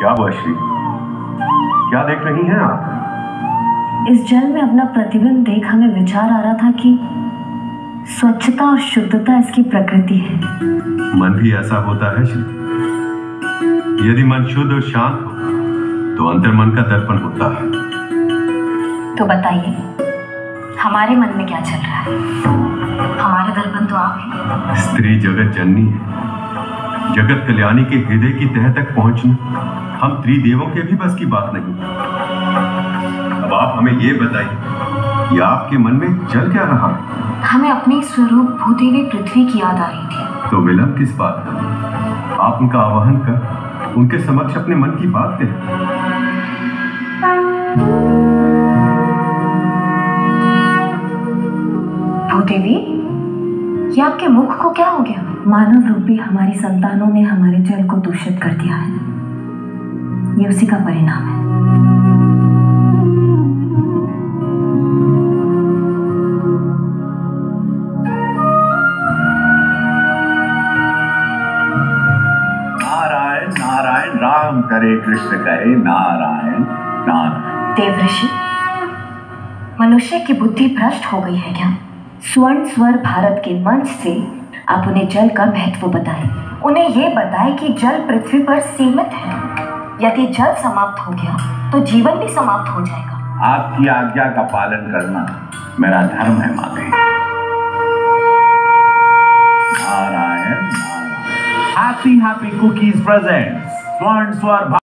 क्या हुआ श्री? क्या देख रही हैं आप? इस जल में अपना प्रतिबिंब देख हमें विचार आ रहा था कि स्वच्छता और शुद्धता इसकी प्रकृति है। मन भी ऐसा होता है श्री। यदि मन शुद्ध और शांत हो तो अंतर्मन का दर्पण होता है। तो बताइए, हमारे मन में क्या चल रहा है? हमारे दर्पण तो आप हैं। स्त्री जगत जननी है। जगत कल्याणी के हृदय की तह तक पहुंचना हम त्रिदेवों के भी बस की बात नहीं। अब आप हमें ये बताइए कि आपके मन में चल क्या रहा है? हमें अपने स्वरूप भूदेवी पृथ्वी की याद आ रही थी। तो विलंब किस बात का? आप उनका आवाहन कर उनके समक्ष अपने मन की बात कहें। भूदेवी, ये आपके मुख को क्या हो गया? मानव रूपी हमारी संतानों ने हमारे जल को दूषित कर दिया है। ये उसी का परिणाम है। नारायण नारायण, राम करे कृष्ण कहे, नारायण नारायण। देवऋषि, मनुष्य की बुद्धि भ्रष्ट हो गई है क्या? स्वर्ण स्वर भारत के मंच से आप उन्हें जल का महत्व बताएं। उन्हें यह बताएं कि जल पृथ्वी पर सीमित है। यदि जल समाप्त हो गया तो जीवन भी समाप्त हो जाएगा। आपकी आज्ञा का पालन करना मेरा धर्म है माते। Narayan Narayan. Happy happy cookies presents स्वर्ण स्वर